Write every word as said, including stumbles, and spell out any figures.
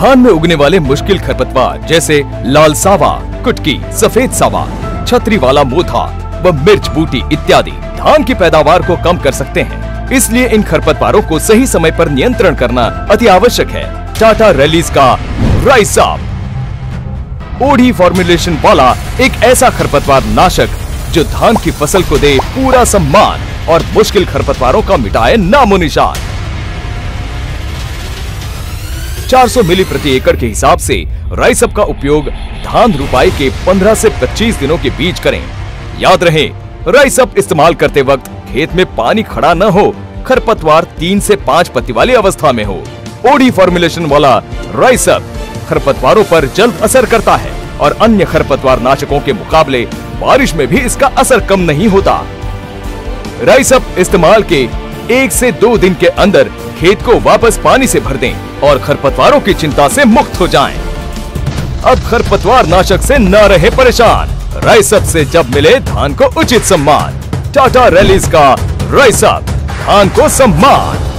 धान में उगने वाले मुश्किल खरपतवार जैसे लाल सावा, कुटकी, सफेद सावा, छतरी वाला मोथा व मिर्च बूटी इत्यादि धान की पैदावार को कम कर सकते हैं। इसलिए इन खरपतवारों को सही समय पर नियंत्रण करना अति आवश्यक है। टाटा रैलीज का राइसअप ओडी फॉर्मुलेशन वाला एक ऐसा खरपतवार नाशक जो धान की फसल को दे पूरा सम्मान और मुश्किल खरपतवारों का मिटाए नामो निशान। चार सौ मिली प्रति एकड़ के हिसाब से राइसअप का उपयोग धान रुपाई के पंद्रह से पच्चीस दिनों के बीच करें। याद रहे, राइसअप इस्तेमाल करते वक्त खेत में पानी खड़ा न हो, खरपतवार तीन से पाँच पत्ती वाली अवस्था में हो। ओडी फॉर्मुलेशन वाला राइसअप खरपतवारों पर जल्द असर करता है और अन्य खरपतवार नाशकों के मुकाबले बारिश में भी इसका असर कम नहीं होता। राइसअप इस्तेमाल के एक से दो दिन के अंदर खेत को वापस पानी से भर दें और खरपतवारों की चिंता से मुक्त हो जाएं। अब खरपतवार नाशक से न रहे परेशान। राइसअप से जब मिले धान को उचित सम्मान। टाटा रैलीज का राइसअप, धान को सम्मान।